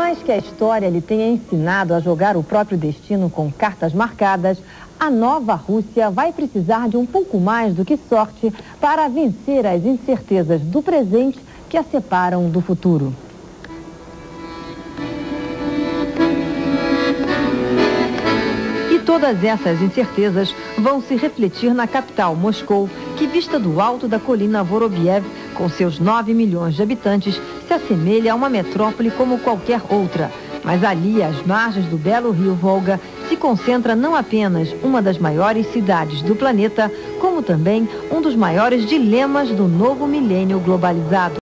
mais que a história lhe tenha ensinado a jogar o próprio destino com cartas marcadas, a nova Rússia vai precisar de um pouco mais do que sorte para vencer as incertezas do presente que a separam do futuro. E todas essas incertezas vão se refletir na capital, Moscou, que vista do alto da colina Vorobiev, com seus 9 milhões de habitantes, se assemelha a uma metrópole como qualquer outra. Mas ali, às margens do belo rio Volga, se concentra não apenas uma das maiores cidades do planeta, como também um dos maiores dilemas do novo milênio globalizado.